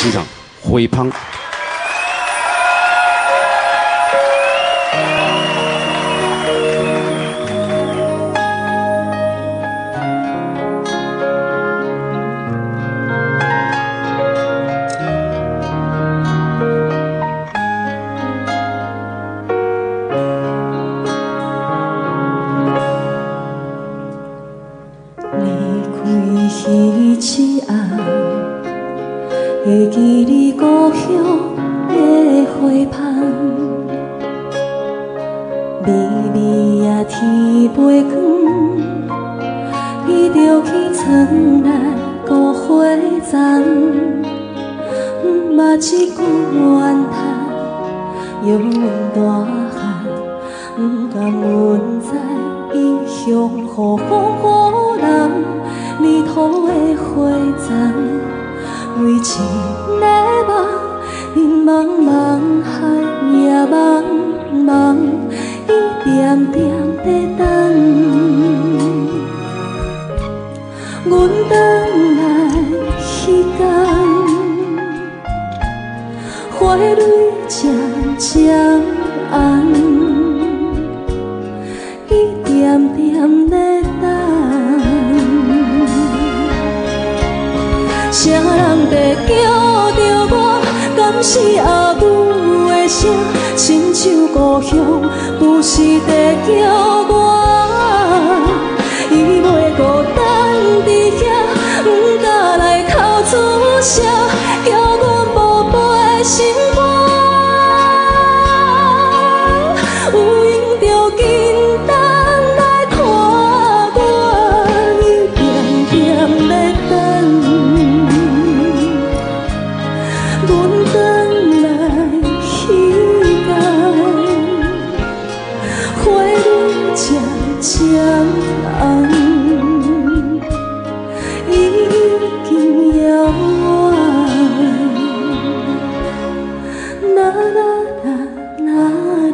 欣赏《灰胖》。 彼一暗，会记你故乡的花香，微微啊天袂光，伊就去床内顾花丛，嘛一句怨叹，犹大汉，甘阮知伊向予风予人。泥土的花丛，为一个梦，人茫茫，海也茫茫，伊点点在等。阮转来彼天，花蕊渐渐红，伊点点在等。啥人在叫着我？敢是阿母的声？亲像故乡，不是在叫我。伊袂孤单伫遐，不敢来哭出声，叫阮无陪的心肝。有闲就紧等来看我，伊点点在等。阮转来彼天，花蕊渐渐红，已经遥远。啦啦啦啦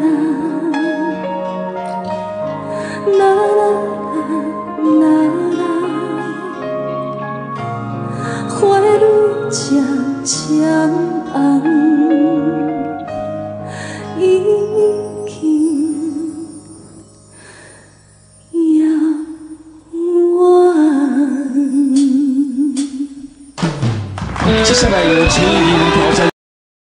啦，啦啦啦啦，花蕊渐渐红，已经遥远。 接下来有请莅临